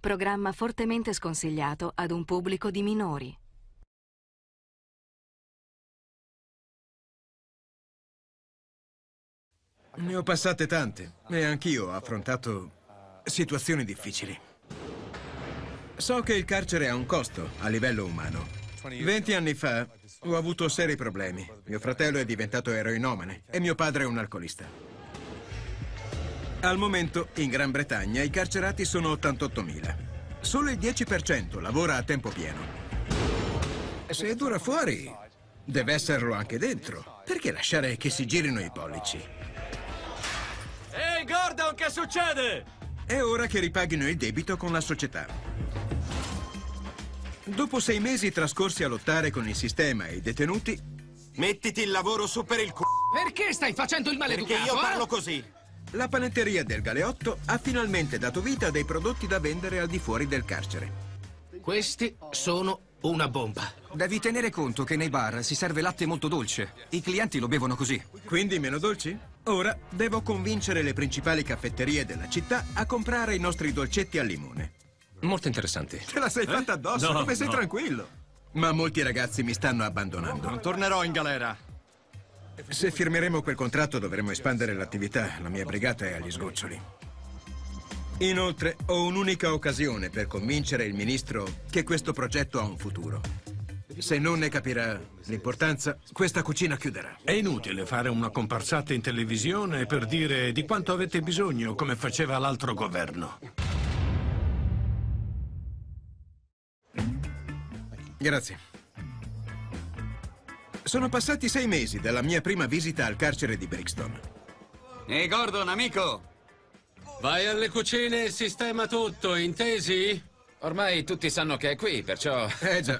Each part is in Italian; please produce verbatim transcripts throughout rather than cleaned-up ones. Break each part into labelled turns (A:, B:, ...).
A: Programma fortemente sconsigliato ad un pubblico di minori.
B: Ne ho passate tante e anch'io ho affrontato situazioni difficili. So che il carcere ha un costo a livello umano. Venti anni fa ho avuto seri problemi. Mio fratello è diventato eroinomane e mio padre è un alcolista. Al momento, in Gran Bretagna, i carcerati sono ottantottomila. Solo il dieci per cento lavora a tempo pieno. Se dura fuori, deve esserlo anche dentro. Perché lasciare che si girino i pollici?
C: Ehi, Gordon, che succede?
B: È ora che ripaghino il debito con la società. Dopo sei mesi trascorsi a lottare con il sistema e i detenuti...
D: Mettiti il lavoro su per il c***o.
E: Perché stai facendo il maleducato?
D: Perché io parlo
E: eh?
D: così.
B: La panetteria del Galeotto ha finalmente dato vita a dei prodotti da vendere al di fuori del carcere.
E: Questi sono una bomba.
F: Devi tenere conto che nei bar si serve latte molto dolce. I clienti lo bevono così.
B: Quindi meno dolci? Ora devo convincere le principali caffetterie della città a comprare i nostri dolcetti al limone.
F: Molto interessante.
B: Te la sei fatta addosso,
C: No,
B: come sei
C: no.
B: tranquillo. Ma molti ragazzi mi stanno abbandonando.
D: Non tornerò in galera.
B: Se firmeremo quel contratto dovremo espandere l'attività. La mia brigata è agli sgoccioli. Inoltre ho un'unica occasione per convincere il ministro che questo progetto ha un futuro. Se non ne capirà l'importanza, questa cucina chiuderà.
G: È inutile fare una comparsata in televisione per dire di quanto avete bisogno, come faceva l'altro governo.
B: Grazie. Sono passati sei mesi dalla mia prima visita al carcere di Brixton.
C: Ehi, Gordon, amico!
H: Vai alle cucine e sistema tutto, intesi?
E: Ormai tutti sanno che è qui, perciò...
B: Eh già.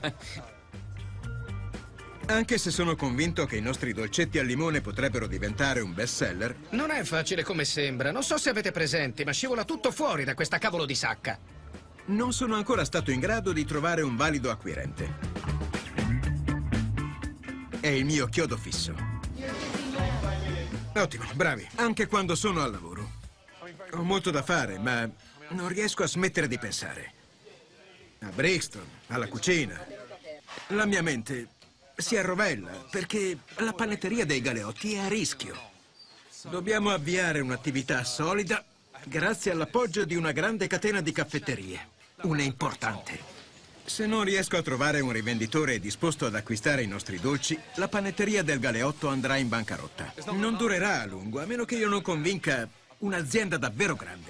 B: Anche se sono convinto che i nostri dolcetti al limone potrebbero diventare un best seller,
E: Non è facile come sembra. Non so se avete presente, ma scivola tutto fuori da questa cavolo di sacca.
B: non sono ancora stato in grado di trovare un valido acquirente. È il mio chiodo fisso. Ottimo, bravi. Anche quando sono al lavoro. Ho molto da fare, ma non riesco a smettere di pensare. A Brixton, alla cucina. La mia mente si arrovella perché la panetteria dei Galeotti è a rischio. Dobbiamo avviare un'attività solida grazie all'appoggio di una grande catena di caffetterie. Una importante. Se non riesco a trovare un rivenditore disposto ad acquistare i nostri dolci, la panetteria del Galeotto andrà in bancarotta. Non durerà a lungo, a meno che io non convinca un'azienda davvero grande.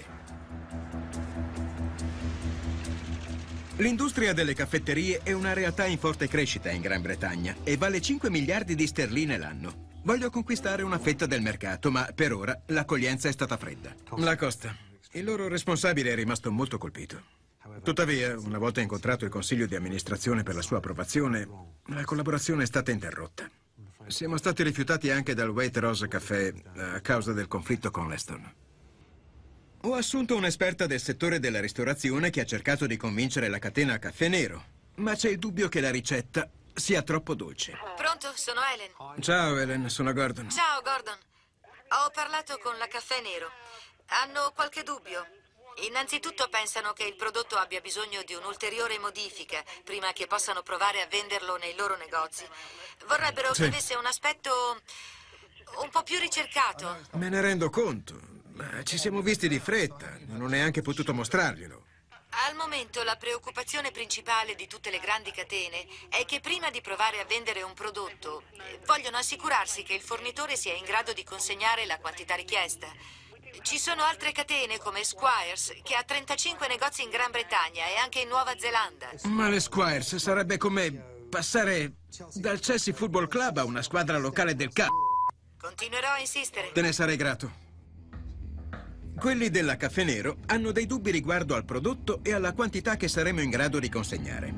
B: L'industria delle caffetterie è una realtà in forte crescita in Gran Bretagna e vale cinque miliardi di sterline l'anno. Voglio conquistare una fetta del mercato, ma per ora l'accoglienza è stata fredda. La Costa. Il loro responsabile è rimasto molto colpito. Tuttavia, una volta incontrato il consiglio di amministrazione per la sua approvazione, la collaborazione è stata interrotta. Siamo stati rifiutati anche dal Waitrose Café a causa del conflitto con l'Eston. Ho assunto un'esperta del settore della ristorazione che ha cercato di convincere la catena a Caffè Nero, ma c'è il dubbio che la ricetta sia troppo dolce.
A: Pronto? Sono Helen.
B: Ciao Helen, sono Gordon.
A: Ciao, Gordon. Ho parlato con la Caffè Nero. Hanno qualche dubbio. Innanzitutto pensano che il prodotto abbia bisogno di un'ulteriore modifica prima che possano provare a venderlo nei loro negozi. Vorrebbero
B: Sì.
A: che avesse un aspetto un po' più ricercato.
B: Me ne rendo conto, ma ci siamo visti di fretta, non ho neanche potuto mostrarglielo.
A: Al momento la preoccupazione principale di tutte le grandi catene è che prima di provare a vendere un prodotto eh, vogliono assicurarsi che il fornitore sia in grado di consegnare la quantità richiesta. Ci sono altre catene come Squires che ha trentacinque negozi in Gran Bretagna e anche in Nuova Zelanda.
B: Ma le Squires sarebbe come passare dal Chelsea Football Club a una squadra locale del c***o.
A: Continuerò a insistere.
B: Te ne sarei grato. Quelli della Caffè Nero hanno dei dubbi riguardo al prodotto e alla quantità che saremo in grado di consegnare.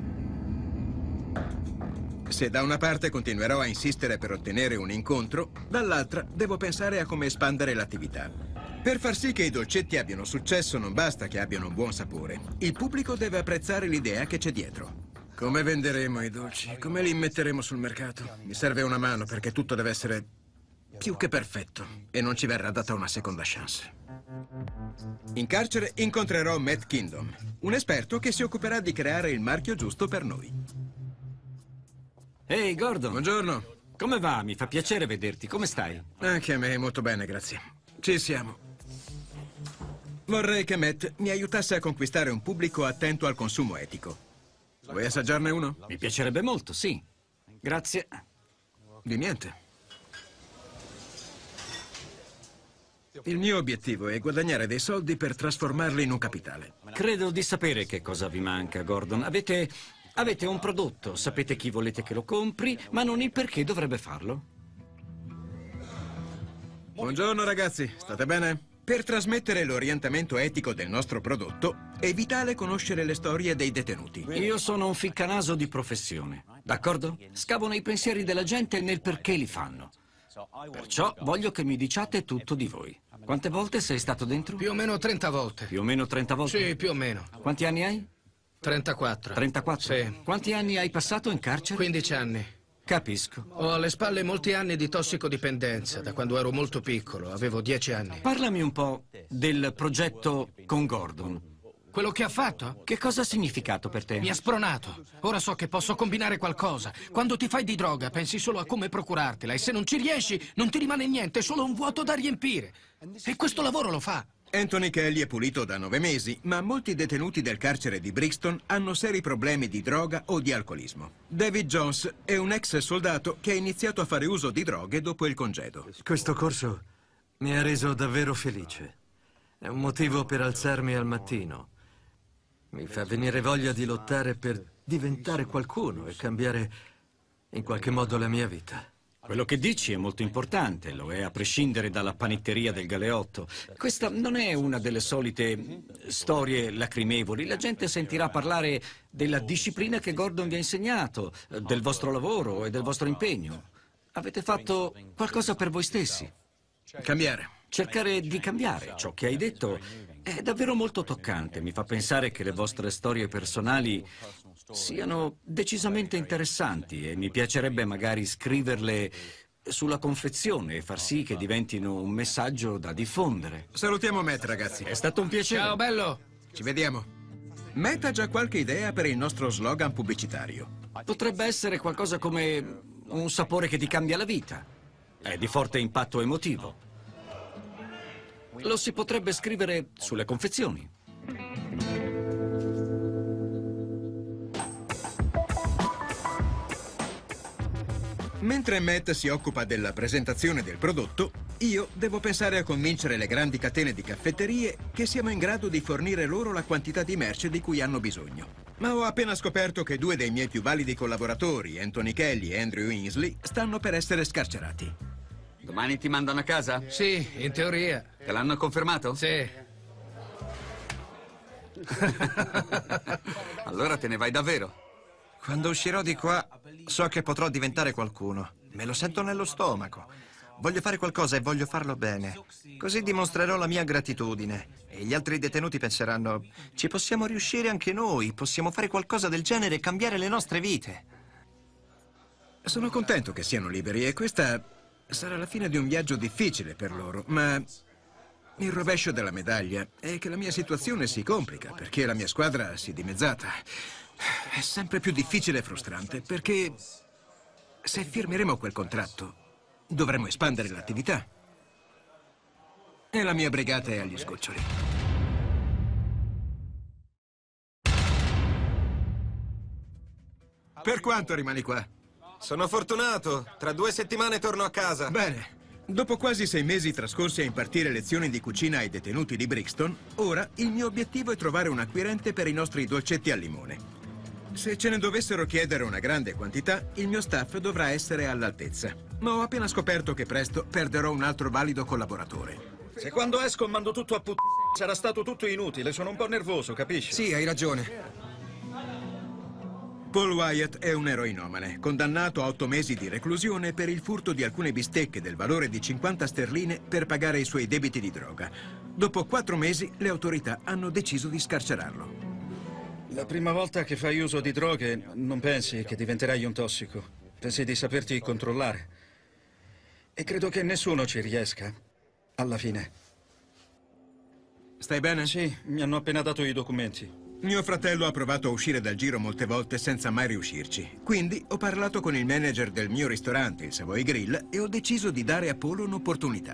B: Se da una parte continuerò a insistere per ottenere un incontro, dall'altra devo pensare a come espandere l'attività. Per far sì che i dolcetti abbiano successo non basta che abbiano un buon sapore. Il pubblico deve apprezzare l'idea che c'è dietro. Come venderemo i dolci? Come li metteremo sul mercato? Mi serve una mano perché tutto deve essere più che perfetto e non ci verrà data una seconda chance. In carcere incontrerò Matt Kingdom, un esperto che si occuperà di creare il marchio giusto per noi.
I: Ehi, Gordon.
B: Buongiorno.
I: Come va? Mi fa piacere vederti. Come stai?
B: Anche a me, molto bene, grazie. Ci siamo. Vorrei che Matt mi aiutasse a conquistare un pubblico attento al consumo etico. Vuoi assaggiarne uno?
I: Mi piacerebbe molto, sì. Grazie.
B: Di niente. Il mio obiettivo è guadagnare dei soldi per trasformarli in un capitale.
I: Credo di sapere che cosa vi manca, Gordon. Avete, avete un prodotto, sapete chi volete che lo compri, ma non il perché dovrebbe farlo.
B: Buongiorno ragazzi, state bene? Per trasmettere l'orientamento etico del nostro prodotto è vitale conoscere le storie dei detenuti.
I: Io sono un ficcanaso di professione, d'accordo? Scavo nei pensieri della gente e nel perché li fanno. Perciò voglio che mi diciate tutto di voi. Quante volte sei stato dentro?
E: Più o meno trenta volte.
I: Più o meno trenta volte?
E: Sì, più o meno.
I: Quanti anni hai?
E: trentaquattro.
I: trentaquattro?
E: Sì.
I: Quanti anni hai passato in carcere?
E: quindici anni.
I: Capisco.
E: Ho alle spalle molti anni di tossicodipendenza, da quando ero molto piccolo, avevo dieci anni.
I: Parlami un po' del progetto con Gordon.
E: Quello che ha fatto?
I: Che cosa ha significato per te?
E: Mi ha spronato. Ora so che posso combinare qualcosa. Quando ti fai di droga pensi solo a come procurartela e se non ci riesci non ti rimane niente, solo un vuoto da riempire. E questo lavoro lo fa.
B: Anthony Kelly è pulito da nove mesi, ma molti detenuti del carcere di Brixton hanno seri problemi di droga o di alcolismo. David Jones è un ex soldato che ha iniziato a fare uso di droghe dopo il congedo.
J: Questo corso mi ha reso davvero felice. È un motivo per alzarmi al mattino. Mi fa venire voglia di lottare per diventare qualcuno e cambiare in qualche modo la mia vita.
I: Quello che dici è molto importante, lo è a prescindere dalla panetteria del Galeotto. Questa non è una delle solite storie lacrimevoli. La gente sentirà parlare della disciplina che Gordon vi ha insegnato, del vostro lavoro e del vostro impegno. Avete fatto qualcosa per voi stessi.
B: Cambiare.
I: Cercare di cambiare. Ciò che hai detto è davvero molto toccante. Mi fa pensare che le vostre storie personali siano decisamente interessanti e mi piacerebbe magari scriverle sulla confezione e far sì che diventino un messaggio da diffondere.
B: Salutiamo Matt, ragazzi.
I: È stato un piacere.
E: Ciao, bello.
B: Ci vediamo. Matt ha già qualche idea per il nostro slogan pubblicitario.
I: Potrebbe essere qualcosa come un sapore che ti cambia la vita. È di forte impatto emotivo. Lo si potrebbe scrivere sulle confezioni.
B: Mentre Matt si occupa della presentazione del prodotto, io devo pensare a convincere le grandi catene di caffetterie che siamo in grado di fornire loro la quantità di merce di cui hanno bisogno. Ma ho appena scoperto che due dei miei più validi collaboratori, Anthony Kelly e Andrew Ainsley, stanno per essere scarcerati.
C: Domani ti mandano a casa?
E: Sì, in teoria.
C: Te l'hanno confermato?
E: Sì.
C: Allora te ne vai davvero?
D: Quando uscirò di qua, so che potrò diventare qualcuno. Me lo sento nello stomaco. Voglio fare qualcosa e voglio farlo bene. Così dimostrerò la mia gratitudine. E gli altri detenuti penseranno, ci possiamo riuscire anche noi, possiamo fare qualcosa del genere e cambiare le nostre vite.
B: Sono contento che siano liberi e questa sarà la fine di un viaggio difficile per loro, ma il rovescio della medaglia è che la mia situazione si complica perché la mia squadra si è dimezzata. È sempre più difficile e frustrante perché se firmeremo quel contratto dovremo espandere l'attività e la mia brigata è agli sgoccioli. Per quanto rimani qua?
D: Sono fortunato. Tra due settimane torno a casa.
B: Bene. Dopo quasi sei mesi trascorsi a impartire lezioni di cucina ai detenuti di Brixton, ora il mio obiettivo è trovare un acquirente per i nostri dolcetti al limone. Se ce ne dovessero chiedere una grande quantità, il mio staff dovrà essere all'altezza. Ma ho appena scoperto che presto perderò un altro valido collaboratore.
K: Se quando esco mando tutto a put... sarà stato tutto inutile, sono un po' nervoso, capisci?
F: Sì, hai ragione.
B: Paul Wyatt è un eroinomane, condannato a otto mesi di reclusione per il furto di alcune bistecche del valore di cinquanta sterline per pagare i suoi debiti di droga. Dopo quattro mesi, le autorità hanno deciso di scarcerarlo.
K: La prima volta che fai uso di droghe non pensi che diventerai un tossico. Pensi di saperti controllare. E credo che nessuno ci riesca, alla fine.
B: Stai bene?
K: Sì, mi hanno appena dato i documenti.
B: Mio fratello ha provato a uscire dal giro molte volte senza mai riuscirci. Quindi ho parlato con il manager del mio ristorante, il Savoy Grill, e ho deciso di dare a Paul un'opportunità.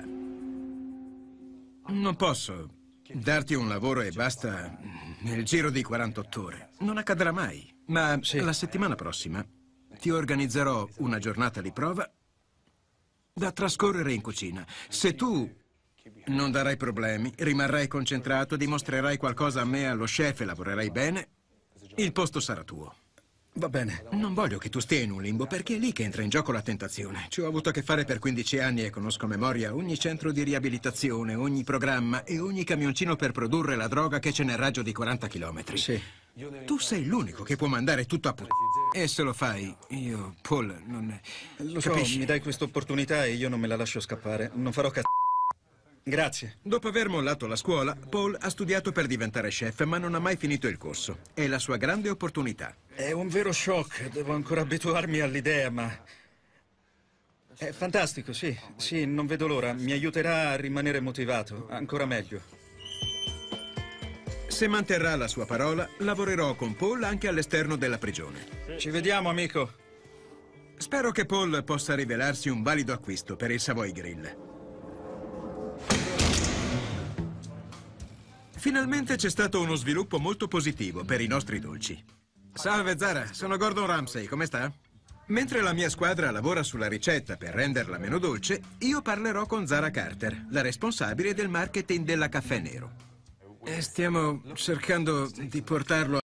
B: Non posso darti un lavoro e basta nel giro di quarantotto ore. Non accadrà mai. Ma sì, la settimana prossima ti organizzerò una giornata di prova da trascorrere in cucina. Se tu non darai problemi, rimarrai concentrato, dimostrerai qualcosa a me e allo chef e lavorerai bene, il posto sarà tuo.
K: Va bene.
B: Non voglio che tu stia in un limbo, perché è lì che entra in gioco la tentazione. Ci ho avuto a che fare per quindici anni e conosco a memoria ogni centro di riabilitazione, ogni programma e ogni camioncino per produrre la droga che c'è nel raggio di quaranta chilometri.
K: Sì.
B: Tu sei l'unico che può mandare tutto a puttana. E se lo fai, io, Paul, non...
K: Lo so,
B: Capisci?
K: mi dai questa opportunità e io non me la lascio scappare. Non farò cazzo. Grazie.
B: Dopo aver mollato la scuola, Paul ha studiato per diventare chef, ma non ha mai finito il corso. È la sua grande opportunità.
K: È un vero shock. Devo ancora abituarmi all'idea, ma... È fantastico, sì. Sì, non vedo l'ora. Mi aiuterà a rimanere motivato. Ancora meglio.
B: Se manterrà la sua parola, lavorerò con Paul anche all'esterno della prigione.
K: Ci vediamo, amico.
B: Spero che Paul possa rivelarsi un valido acquisto per il Savoy Grill. Finalmente c'è stato uno sviluppo molto positivo per i nostri dolci. Salve Zara, sono Gordon Ramsay, come sta? Mentre la mia squadra lavora sulla ricetta per renderla meno dolce, io parlerò con Zara Carter, la responsabile del marketing della Caffè Nero. E stiamo cercando di portarlo